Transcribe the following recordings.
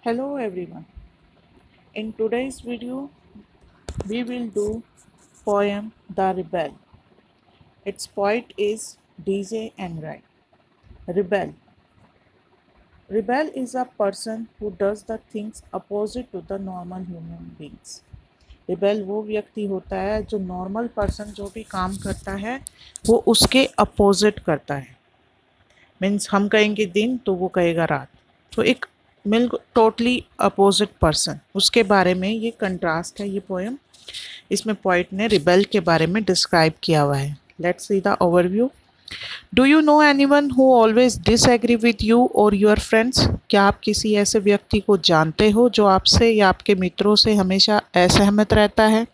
Hello everyone. In today's video, we will do poem The Rebel. Its poet is DJ Enright. Rebel. Rebel is a person who does the things opposite to the normal human beings. Rebel वो व्यक्ति होता है जो normal person जो भी काम करता है वो उसके अपोजिट करता है। मीन्स हम कहेंगे दिन तो वो कहेगा रात, तो एक टोटली अपोजिट पर्सन, उसके बारे में ये कंट्रास्ट है ये पोएम। इसमें पोइट ने रिबेल के बारे में डिस्क्राइब किया हुआ है। Let's see the overview. Do you know anyone who always disagree with you or your friends? क्या आप किसी ऐसे व्यक्ति को जानते हो जो आपसे या आपके मित्रों से हमेशा असहमत रहता है?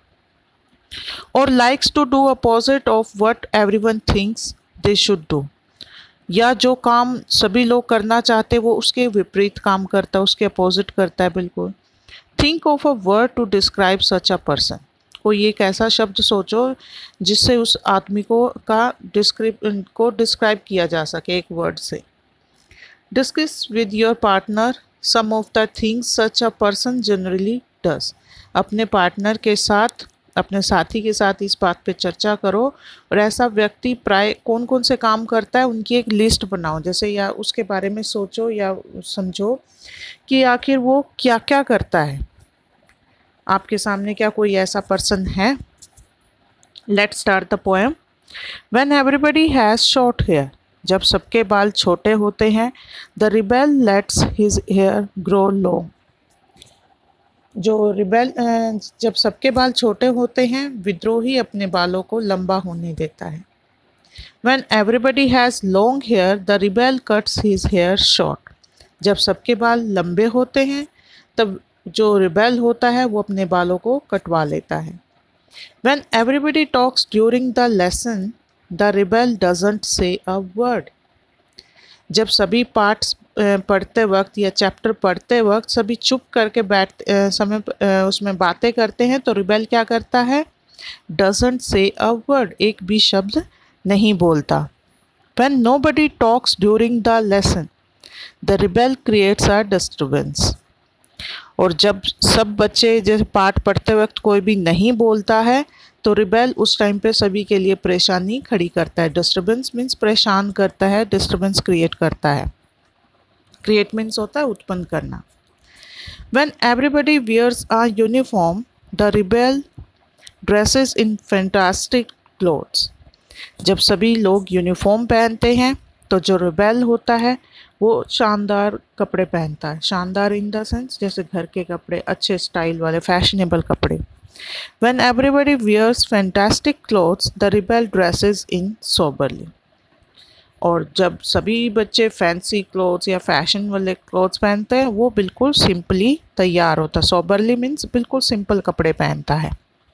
और likes to do opposite of what everyone thinks they should do, या जो काम सभी लोग करना चाहते वो उसके विपरीत काम करता है, उसके अपोजिट करता है बिल्कुल। Think of a word to describe such a person. कोई एक ऐसा शब्द सोचो जिससे उस आदमी को डिस्क्राइब किया जा सके एक वर्ड से। Discuss with your partner some of the things such a person generally does. अपने पार्टनर के साथ, अपने साथी के साथ इस बात पे चर्चा करो और ऐसा व्यक्ति प्राय कौन कौन से काम करता है उनकी एक लिस्ट बनाओ, जैसे या उसके बारे में सोचो या समझो कि आखिर वो क्या क्या करता है। आपके सामने क्या कोई ऐसा पर्सन है? Let's start the poem. When everybody has short hair. जब सबके बाल छोटे होते हैं। The rebel lets his hair grow long. जो रिबेल जब सबके बाल छोटे होते हैं, विद्रोही अपने बालों को लंबा होने देता है। When everybody has long hair, the rebel cuts his hair short. जब सबके बाल लंबे होते हैं तब जो रिबेल होता है वो अपने बालों को कटवा लेता है। When everybody talks during the lesson, the rebel doesn't say a word. जब सभी पार्ट्स पढ़ते वक्त या चैप्टर पढ़ते वक्त सभी चुप करके उसमें बातें करते हैं तो रिबेल क्या करता है? डजंट से अ वर्ड, एक भी शब्द नहीं बोलता। When nobody talks during the lesson, the rebel creates a disturbance. और जब सब बच्चे जैसे पाठ पढ़ते वक्त कोई भी नहीं बोलता है तो रिबेल उस टाइम पे सभी के लिए परेशानी खड़ी करता है। डिस्टर्बेंस मीन्स परेशान करता है, डिस्टर्बेंस क्रिएट करता है। क्रिएट मीन्स होता है उत्पन्न करना। When everybody wears a uniform, the rebel dresses in fantastic clothes. जब सभी लोग यूनिफॉर्म पहनते हैं तो जो रिबेल होता है वो शानदार कपड़े पहनता है। शानदार इन द सेंस जैसे घर के कपड़े, अच्छे स्टाइल वाले फैशनेबल कपड़े। When everybody wears fantastic clothes, the rebel dresses in soberly. और जब सभी बच्चे फैंसी क्लोथ्स या फैशन वाले क्लोथ्स पहनते हैं वो बिल्कुल सिंपली तैयार होता है। सोबरली मीन्स बिल्कुल सिंपल कपड़े पहनता है।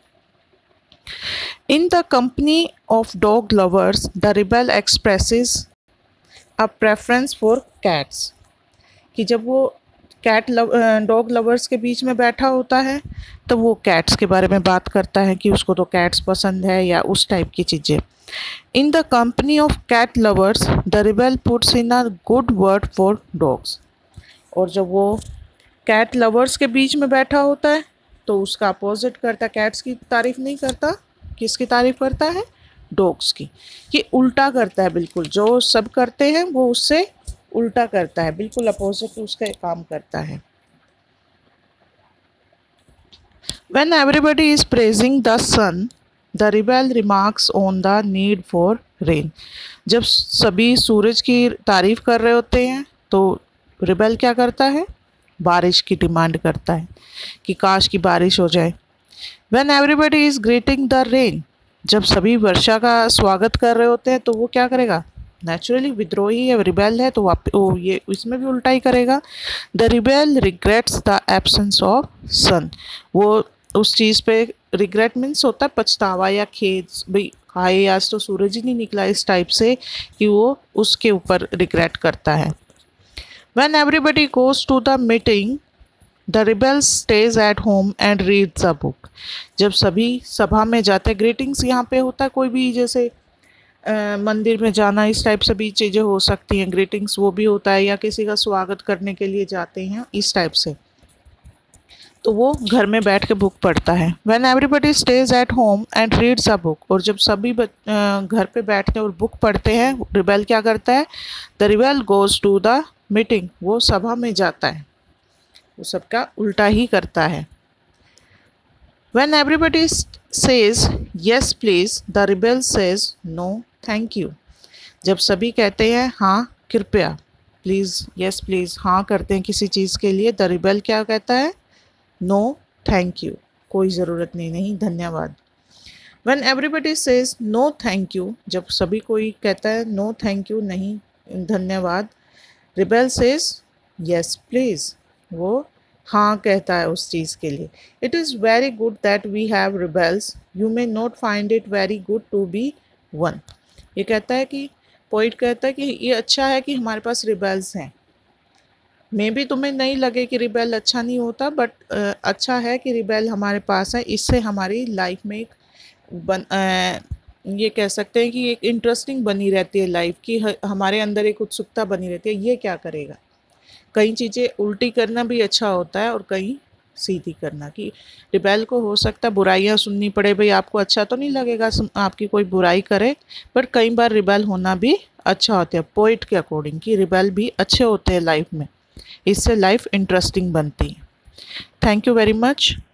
In the company of dog lovers, the rebel expresses a preference for cats. कि जब वो डॉग लवर्स के बीच में बैठा होता है तो वो कैट्स के बारे में बात करता है कि उसको तो कैट्स पसंद है या उस टाइप की चीज़ें। In the company of cat lovers, the rebel puts in a good word for dogs. और जब वो कैट लवर्स के बीच में बैठा होता है तो उसका अपोजिट करता, कैट्स की तारीफ नहीं करता, किसकी तारीफ करता है? डॉग्स की। ये उल्टा करता है, बिल्कुल जो सब करते हैं वो उससे उल्टा करता है, बिल्कुल अपोजिट उसका काम करता है। When everybody is praising the sun, the rebel remarks on the need for rain. जब सभी सूरज की तारीफ कर रहे होते हैं तो रिबेल क्या करता है? बारिश की डिमांड करता है कि काश की बारिश हो जाए। When everybody is greeting the rain, जब सभी वर्षा का स्वागत कर रहे होते हैं तो वो क्या करेगा? नेचुरली विद्रोही है, रिबेल है तो ये इसमें भी उल्टा ही करेगा। The rebel regrets the absence of sun. वो उस चीज़ पे रिग्रेट मीन्स होता है पछतावा या खेद, भाई हाय आज तो सूरज ही नहीं निकला, इस टाइप से कि वो उसके ऊपर रिग्रेट करता है। When everybody goes to the meeting, the rebel stays at home and reads a book. जब सभी सभा में जाते, ग्रीटिंग्स यहाँ पे होता है कोई भी जैसे मंदिर में जाना, इस टाइप से भी चीज़ें हो सकती हैं। ग्रीटिंग्स वो भी होता है, या किसी का स्वागत करने के लिए जाते हैं इस टाइप से, तो वो घर में बैठ के बुक पढ़ता है। When everybody stays at home and reads a book, और जब सभी घर पे बैठते हैं और बुक पढ़ते हैं, रिबेल क्या करता है? The rebel goes to the meeting, वो सभा में जाता है, वो सबका उल्टा ही करता है। When everybody says yes please, the rebel says no thank you. जब सभी कहते हैं हाँ कृपया, प्लीज़, यस प्लीज़, हाँ करते हैं किसी चीज़ के लिए, द रिबेल क्या कहता है? नो थैंक यू, कोई ज़रूरत नहीं, नहीं धन्यवाद। When everybody says no thank you, जब सभी कोई कहता है नो थैंक यू, नहीं धन्यवाद, रिबेल सेज यस प्लीज़, वो हाँ कहता है उस चीज़ के लिए। It is very good that we have rebels, you may not find it very good to be one. ये कहता है कि पोइट कहता है कि ये अच्छा है कि हमारे पास रिबेल्स हैं। मे भी तुम्हें नहीं लगे कि रिबेल अच्छा नहीं होता, बट अच्छा है कि रिबेल हमारे पास है। इससे हमारी लाइफ में एक ये कह सकते हैं कि एक इंटरेस्टिंग बनी रहती है लाइफ की, हमारे अंदर एक उत्सुकता बनी रहती है, ये क्या करेगा। कई चीज़ें उल्टी करना भी अच्छा होता है और कहीं सीधी करना, कि रिबेल को हो सकता है बुराइयां सुननी पड़े, भाई आपको अच्छा तो नहीं लगेगा आपकी कोई बुराई करे, बट कई बार रिबेल होना भी अच्छा होता है पोइट के अकॉर्डिंग, कि रिबेल भी अच्छे होते हैं लाइफ में, इससे लाइफ इंटरेस्टिंग बनती है। Thank you very much.